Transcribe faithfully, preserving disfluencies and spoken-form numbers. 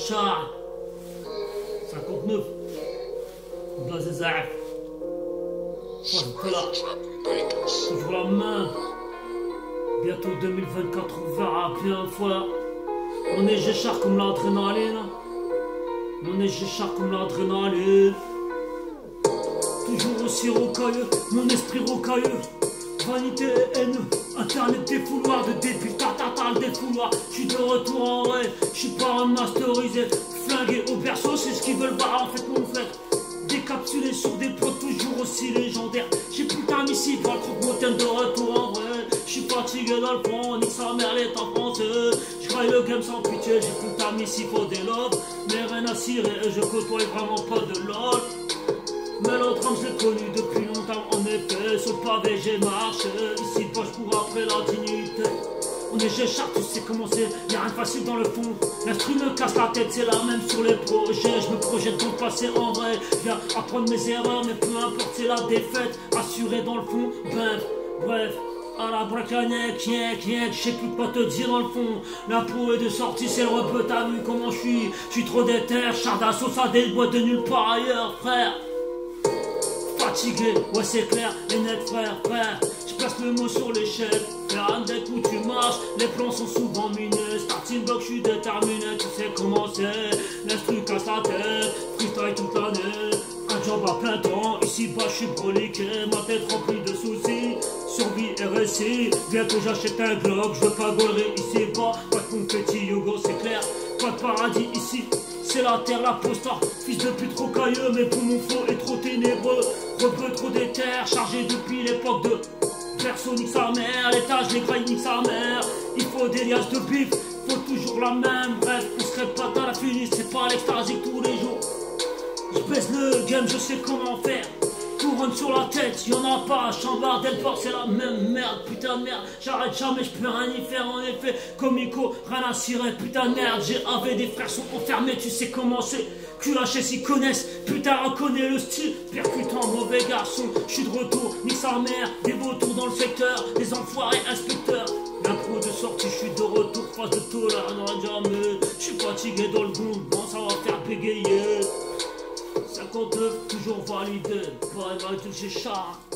Charles. cinquante-neuf. Blaze Zaf. Voilà. Toujours la main. Bientôt deux mille vingt-quatre, on verra bien fois. On est Géchard comme l'adrénaline. On est Géchard comme l'adrénaline. Toujours aussi rocailleux, mon esprit rocailleux. Vanité et haine, internet défouloir de début, tatatal défouloir. J'suis de retour en vrai, j'suis pas remasterisé. Flingué au berceau, c'est ce qu'ils veulent voir en fait mon frère. Décapsulé sur des plots toujours aussi légendaires. J'ai putain ici, pas le croque-motaine de retour en vrai. J'suis fatigué dans le fond, nique sa mère les temps français. J'graille le game sans pitié, j'ai putain ici, faut des lobes. Mais rien à cirer, et je côtoie vraiment pas de lol. Mais l'autre homme je l'ai connu depuis longtemps en effet. Sur le pavé j'ai marché, ici pas je cours après la dignité. On est Géchard, tu sais comment c'est, y'a rien de facile dans le fond. L'instru me casse la tête, c'est la même sur les projets. Je me projette dans le passé en vrai, viens apprendre mes erreurs. Mais peu importe c'est la défaite, assuré dans le fond. Bref, bref, à la bracagnec, yek, yek, je sais plus quoi te dire dans le fond. La peau est de sortie, c'est le repos, t'as vu comment je suis. Je suis trop déter, char d'assaut, ça déboîte de nulle part ailleurs, frère. Fatigué, ouais c'est clair, et net frère, frère. Je place le mot sur l'échelle, faire un deck où tu marches. Les plans sont souvent mineux, starting block, je suis déterminé. Tu sais comment c'est, l'instru casse la tête, freestyle toute l'année. Un job à plein temps, ici bas je suis broliqué. Ma tête remplie de soucis, survie et récit. Bientôt j'achète un Glock, je veux pas gaulerie ici bas. Pas de confetti, Yogo c'est clair, pas de paradis ici. C'est la terre, la postar, fils de pute rocailleux. Mais pour mon flow est trop ténébreux. Rebeu trop déter, chargé depuis l'époque de perso nique sa mère. L'étage, les grailles nique sa mère. Il faut des liasses de bif, faut toujours la même. Bref, on se répète à la finie, c'est pas l'extasique tous les jours. Je baisse le game, je sais comment faire. Couronne sur la tête, y'en a pas, Chambard, Delport, c'est la même merde, putain de merde, j'arrête jamais, je peux rien y faire en effet, comico, rien à cirer, putain de merde, j'ai A V, des frères sont enfermés, tu sais comment c'est, Q H S ils connaissent, putain reconnais le style, percutant, mauvais garçon, je suis de retour, nique sa mère, des vautours dans le secteur, des enfoirés inspecteurs, l'impro de sortie, je suis de retour, face de tôle, rien n'aura jamais, je suis fatigué dans le gond, bon ça va faire bégayer. cinquante-neuf, toujours validé, pas mal de Géchard.